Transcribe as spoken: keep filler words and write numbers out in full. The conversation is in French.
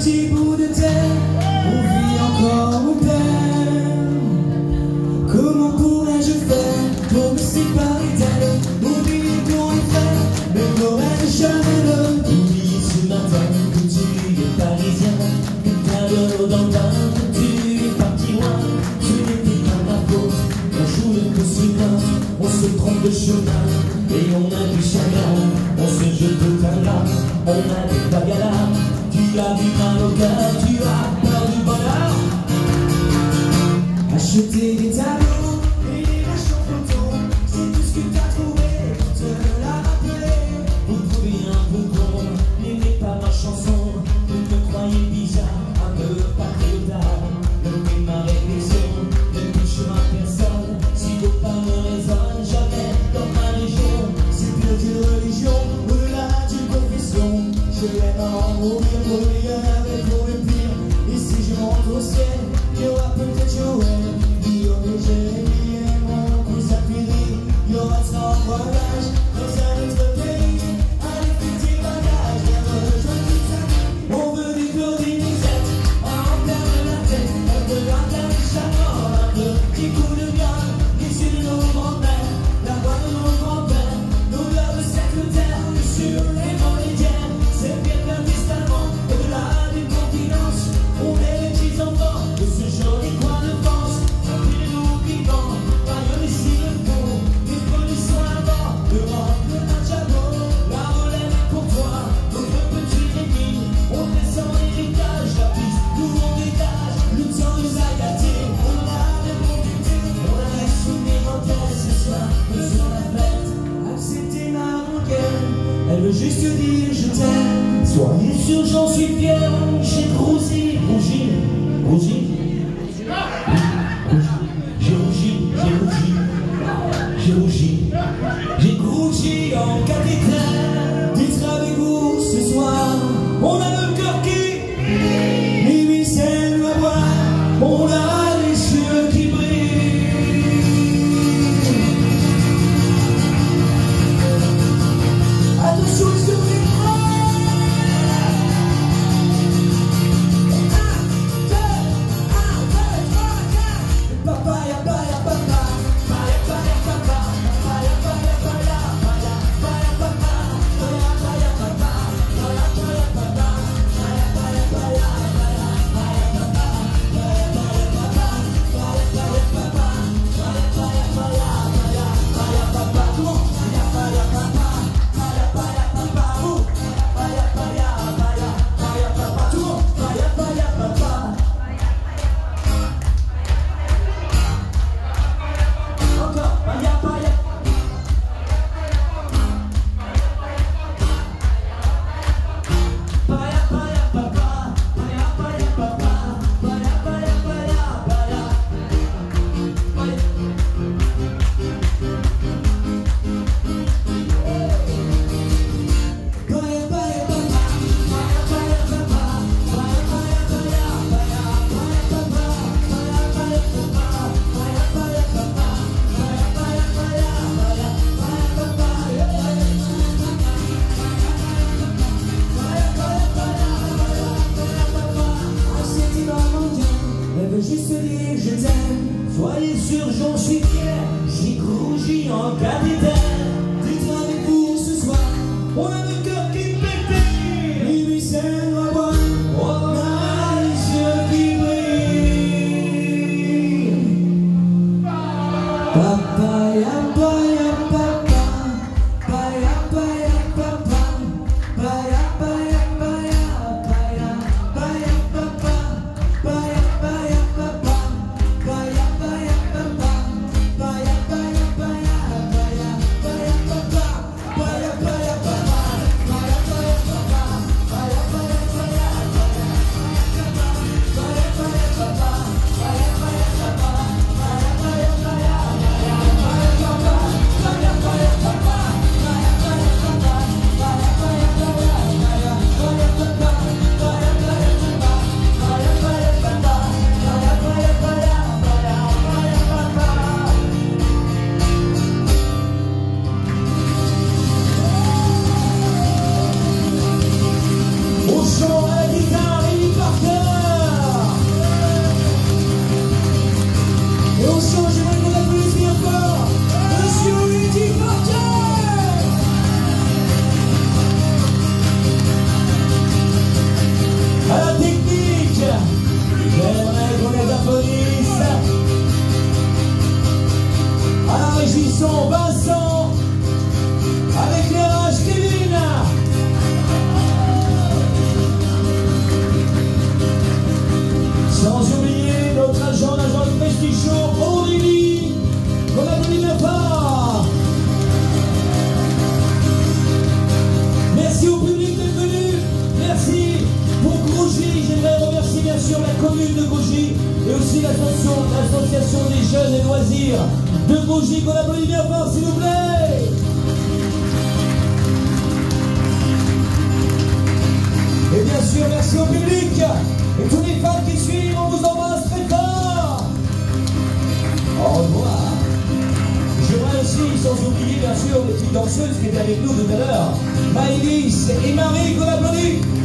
petit bout de terre, on vit encore au père. Comment pourrais-je faire pour me séparer d'elle? Oublier qu'on est frère, mais n'aurais-je jamais le oublier ce matin que tu es parisien, que t'as de l'eau dans le bain, que tu es parti loin. Ce n'était pas ma faute, un jour je me souviens, on se trompe de chemin et on a du chagrin. On se jette au talent, on a des bagarres. Tu as du mal au cœur, tu as peur du bonheur. Acheter des tableaux et des vaches en photo, c'est tout ce que t'as trouvé, te l'a rappelé. Vous trouvez un peu con, n'aimez pas ma chanson, vous me croyez bizarre, un peu patriotard. Ne faites ma réflexion, ne touche à personne, si vos pas me résonnent jamais dans ma région. C'est plus qu'une religion, au-delà d'une confession. Je l'aime à en mourir pour le meilleur et pour le pire. Et si je rentre au ciel, il y aura peut-être Joël, Guillaume et Jérémy et mon cousin Piri. Il y aura cent voyages dans un autre pays. Allez, petit bagage, viens rejoindre toute sa vie. On veut des Claudine Lisette, à en perdre la tête. On veut un dernier chameau, un petit coup de viande, l'issue de nos grands-mères, la voix de nos grands-pères, l'odeur de cette terre sur les méridiennes. C'est bien un testament, au-delà des continences. On est les petits enfants de ce joli coin de France. Appelez-nous vivants, rayonnez ici le fond. Les produits sont là-bas, Europe, le Manchabo. La relève est pour toi, notre petit Rémi. On descend l'héritage, la piste, nous on dégage. Le temps nous a gâtés, on a des bons butés. On a les souvenirs en tête ce soir, nous sommes la fête. Acceptez ma rengaine, elle veut juste dire je t'aime. Soyez sûr, j'en suis fier, j'ai grossi, rougi, rougi, j'ai rougi, j'ai rougi, j'ai rougi, j'ai rougi en cathédrale. D'être avec vous ce soir, on a le cœur qui, minuit c'est le bois, on a les yeux qui brillent. Attention, sur les juste dire je t'aime. Soyez sûr, j'en suis fier, j'ai rougi en capitaine. D'être avec vous ce soir, on a le cœur qui pète. Minuit c'est le bois, on a les yeux qui brillent. Papa ya paya papa, paya paya papa, paya paya paya paya paya papa, paya paya papa, paya paya papa, paya paya paya paya paya papa, paya paya papa, paya paya papa, paya paya paya paya paya papa, paya paya papa, paya paya paya paya paya papa. aussi l'association des jeunes et loisirs de Bougie, qu'on applaudit bien fort s'il vous plaît. Et bien sûr, merci au public et tous les fans qui suivent, on vous embrasse très fort. Au revoir. J'aimerais aussi, sans oublier bien sûr les petites danseuses qui étaient avec nous tout à l'heure, Maëlys et Marie, qu'on applaudit.